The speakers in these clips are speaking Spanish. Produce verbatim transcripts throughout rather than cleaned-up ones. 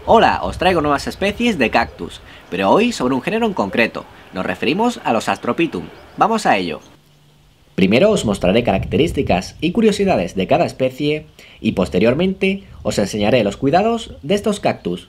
Hola, os traigo nuevas especies de cactus, pero hoy sobre un género en concreto. Nos referimos a los Astropitum. Vamos a ello. Primero os mostraré características y curiosidades de cada especie y posteriormente os enseñaré los cuidados de estos cactus.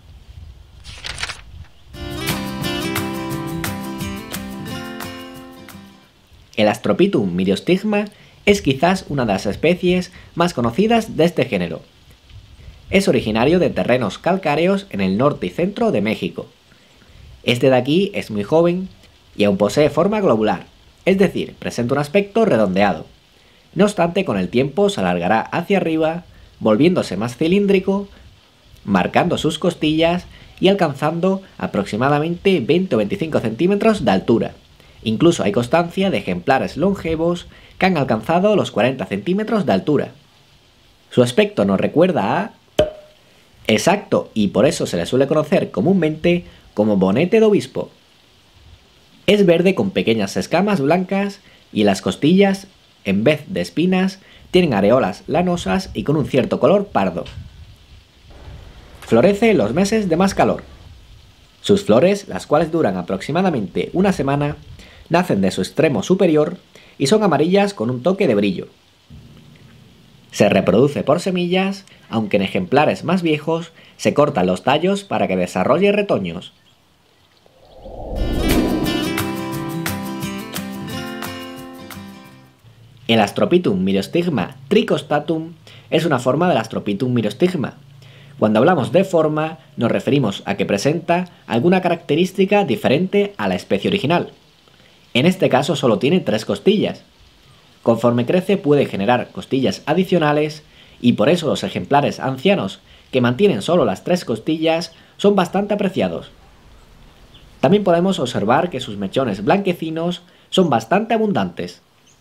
El Astropitum myriostigma es quizás una de las especies más conocidas de este género. Es originario de terrenos calcáreos en el norte y centro de México. Este de aquí es muy joven y aún posee forma globular, es decir, presenta un aspecto redondeado. No obstante, con el tiempo se alargará hacia arriba, volviéndose más cilíndrico, marcando sus costillas y alcanzando aproximadamente veinte o veinticinco centímetros de altura. Incluso hay constancia de ejemplares longevos que han alcanzado los cuarenta centímetros de altura. Su aspecto nos recuerda a... Exacto, y por eso se le suele conocer comúnmente como bonete de obispo. Es verde con pequeñas escamas blancas y las costillas, en vez de espinas, tienen areolas lanosas y con un cierto color pardo. Florece en los meses de más calor. Sus flores, las cuales duran aproximadamente una semana, nacen de su extremo superior y son amarillas con un toque de brillo. Se reproduce por semillas, aunque en ejemplares más viejos se cortan los tallos para que desarrolle retoños. El Astropitum myriostigma tricostatum es una forma del Astropitum myriostigma. Cuando hablamos de forma, nos referimos a que presenta alguna característica diferente a la especie original. En este caso solo tiene tres costillas. Conforme crece puede generar costillas adicionales y por eso los ejemplares ancianos que mantienen solo las tres costillas son bastante apreciados. También podemos observar que sus mechones blanquecinos son bastante abundantes.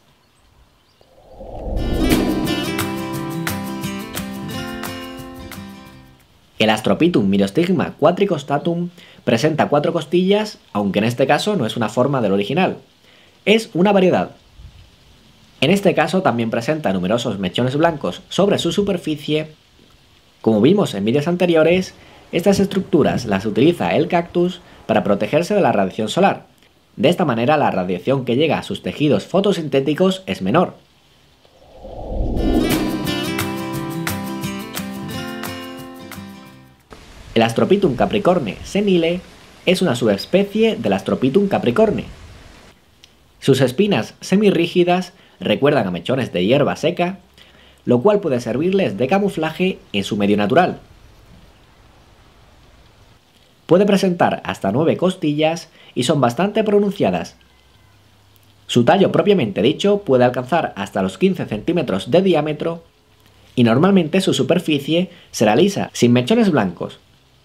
El Astropitum myriostigma quadricostatum presenta cuatro costillas, aunque en este caso no es una forma del original. Es una variedad. En este caso también presenta numerosos mechones blancos sobre su superficie. Como vimos en vídeos anteriores, estas estructuras las utiliza el cactus para protegerse de la radiación solar. De esta manera la radiación que llega a sus tejidos fotosintéticos es menor. El Astropitum capricorne senile es una subespecie del Astropitum capricorne. Sus espinas semirrígidas recuerdan a mechones de hierba seca, lo cual puede servirles de camuflaje en su medio natural. Puede presentar hasta nueve costillas y son bastante pronunciadas. Su tallo propiamente dicho puede alcanzar hasta los quince centímetros de diámetro y normalmente su superficie será lisa, sin mechones blancos.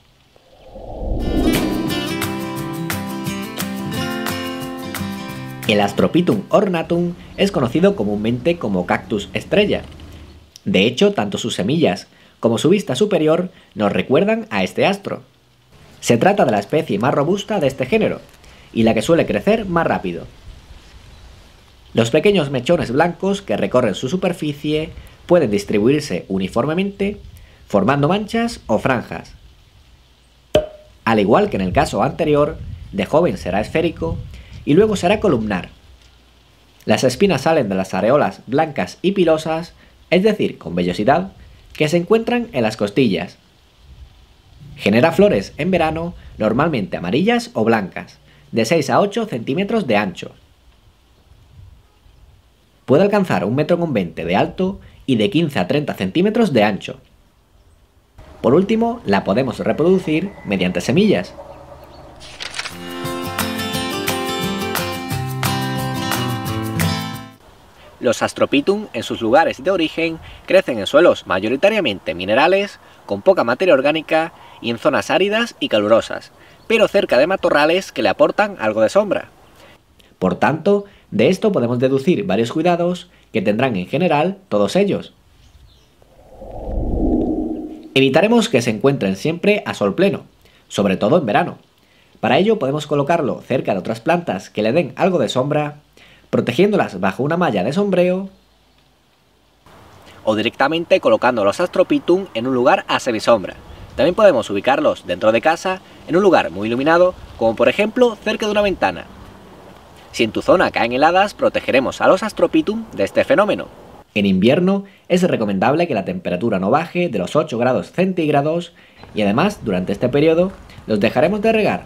El Astropitum ornatum es conocido comúnmente como cactus estrella. De hecho, tanto sus semillas como su vista superior nos recuerdan a este astro. Se trata de la especie más robusta de este género y la que suele crecer más rápido. Los pequeños mechones blancos que recorren su superficie pueden distribuirse uniformemente, formando manchas o franjas. Al igual que en el caso anterior, de joven será esférico y luego será columnar. Las espinas salen de las areolas blancas y pilosas, es decir, con vellosidad, que se encuentran en las costillas. Genera flores en verano, normalmente amarillas o blancas, de seis a ocho centímetros de ancho. Puede alcanzar un metro con veinte de alto y de quince a treinta centímetros de ancho. Por último, la podemos reproducir mediante semillas. Los Astropitum en sus lugares de origen crecen en suelos mayoritariamente minerales, con poca materia orgánica y en zonas áridas y calurosas, pero cerca de matorrales que le aportan algo de sombra. Por tanto, de esto podemos deducir varios cuidados que tendrán en general todos ellos. Evitaremos que se encuentren siempre a sol pleno, sobre todo en verano. Para ello podemos colocarlo cerca de otras plantas que le den algo de sombra, protegiéndolas bajo una malla de sombreo o directamente colocando los Astropitum en un lugar a semisombra, También podemos ubicarlos dentro de casa, en un lugar muy iluminado, como por ejemplo cerca de una ventana. Si en tu zona caen heladas, protegeremos a los Astropitum de este fenómeno. En invierno es recomendable que la temperatura no baje de los ocho grados centígrados y además durante este periodo los dejaremos de regar.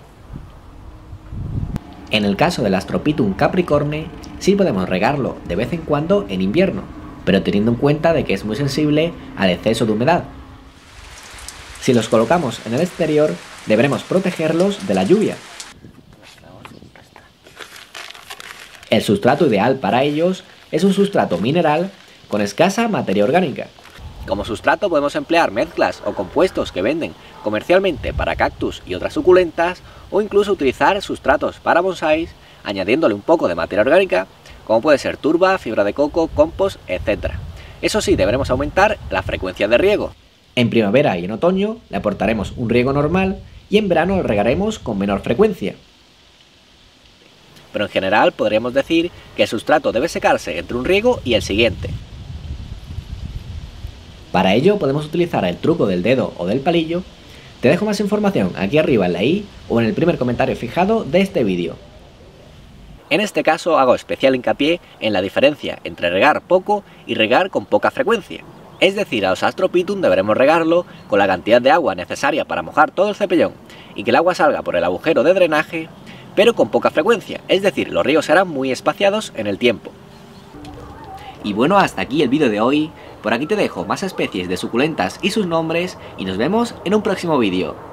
En el caso del Astropitum capricorne sí podemos regarlo de vez en cuando en invierno, pero teniendo en cuenta de que es muy sensible al exceso de humedad. Si los colocamos en el exterior deberemos protegerlos de la lluvia. El sustrato ideal para ellos es un sustrato mineral con escasa materia orgánica. Como sustrato podemos emplear mezclas o compuestos que venden comercialmente para cactus y otras suculentas, o incluso utilizar sustratos para bonsáis añadiéndole un poco de materia orgánica, como puede ser turba, fibra de coco, compost, etcétera. Eso sí, deberemos aumentar la frecuencia de riego. En primavera y en otoño le aportaremos un riego normal y en verano lo regaremos con menor frecuencia. Pero en general podríamos decir que el sustrato debe secarse entre un riego y el siguiente. Para ello podemos utilizar el truco del dedo o del palillo. Te dejo más información aquí arriba en la i o en el primer comentario fijado de este vídeo. En este caso hago especial hincapié en la diferencia entre regar poco y regar con poca frecuencia. Es decir, a los Astropitum deberemos regarlo con la cantidad de agua necesaria para mojar todo el cepellón y que el agua salga por el agujero de drenaje, pero con poca frecuencia, es decir, los ríos serán muy espaciados en el tiempo. Y bueno, hasta aquí el vídeo de hoy. Por aquí te dejo más especies de suculentas y sus nombres y nos vemos en un próximo vídeo.